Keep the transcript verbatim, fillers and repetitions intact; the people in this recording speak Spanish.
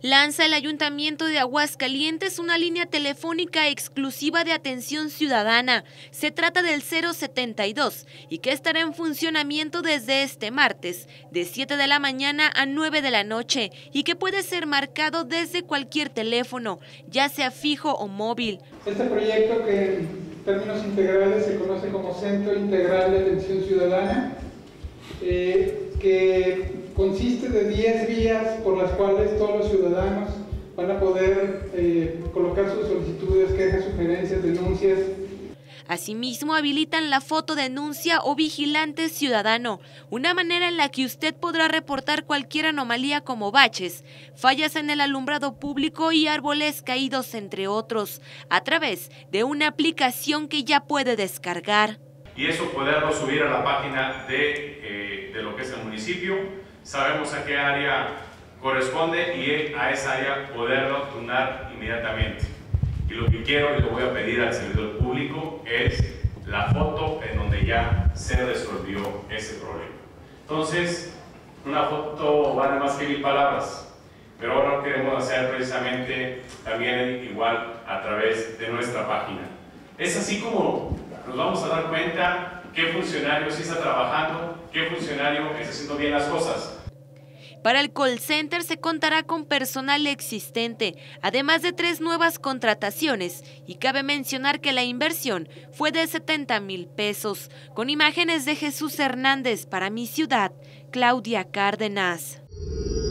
Lanza el Ayuntamiento de Aguascalientes una línea telefónica exclusiva de atención ciudadana. Se trata del cero setenta y dos y que estará en funcionamiento desde este martes, de siete de la mañana a nueve de la noche, y que puede ser marcado desde cualquier teléfono, ya sea fijo o móvil. Este proyecto, que en términos integrales se conoce como Centro Integral de Atención Ciudadana, eh, que consiste de diez vías por las cuales todos los ciudadanos van a poder eh, colocar sus solicitudes, quejas, sugerencias, denuncias. Asimismo, habilitan la fotodenuncia o vigilante ciudadano, una manera en la que usted podrá reportar cualquier anomalía como baches, fallas en el alumbrado público y árboles caídos, entre otros, a través de una aplicación que ya puede descargar. Y eso poderlo subir a la página de, eh, de lo que es el municipio. Sabemos a qué área corresponde y a esa área poderlo tunar inmediatamente. Y lo que quiero y le voy a pedir al servidor público es la foto en donde ya se resolvió ese problema. Entonces, una foto vale más que mil palabras, pero ahora lo queremos hacer precisamente también igual a través de nuestra página. Es así como nos vamos a dar cuenta qué funcionario sí está trabajando, qué funcionario está haciendo bien las cosas. Para el call center se contará con personal existente, además de tres nuevas contrataciones, y cabe mencionar que la inversión fue de setenta mil pesos. Con imágenes de Jesús Hernández, para Mi Ciudad, Claudia Cárdenas.